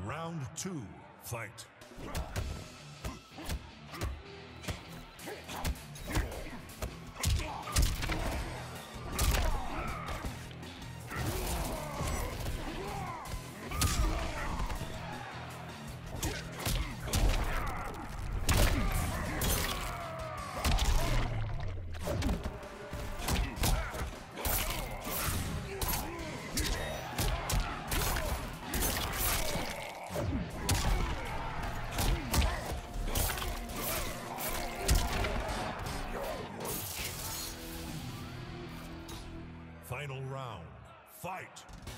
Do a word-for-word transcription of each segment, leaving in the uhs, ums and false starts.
Round two, fight. Final round, fight!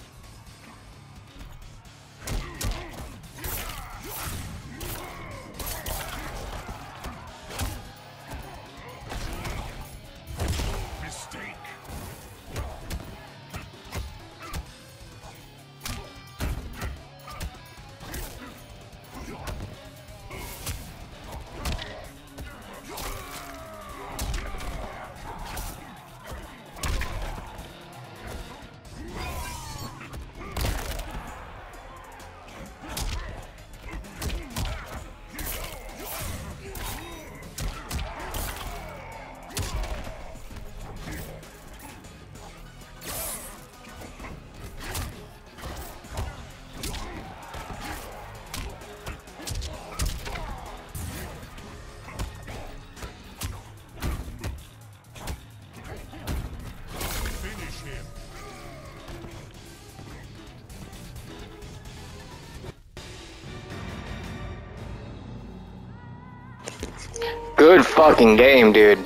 Mistake! Good fucking game, dude.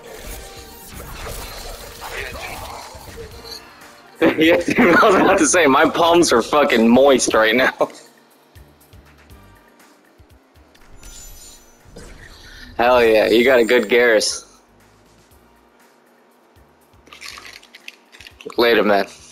Yeah, I was about to say, my palms are fucking moist right now. Hell yeah, you got a good Garrus. Later, man.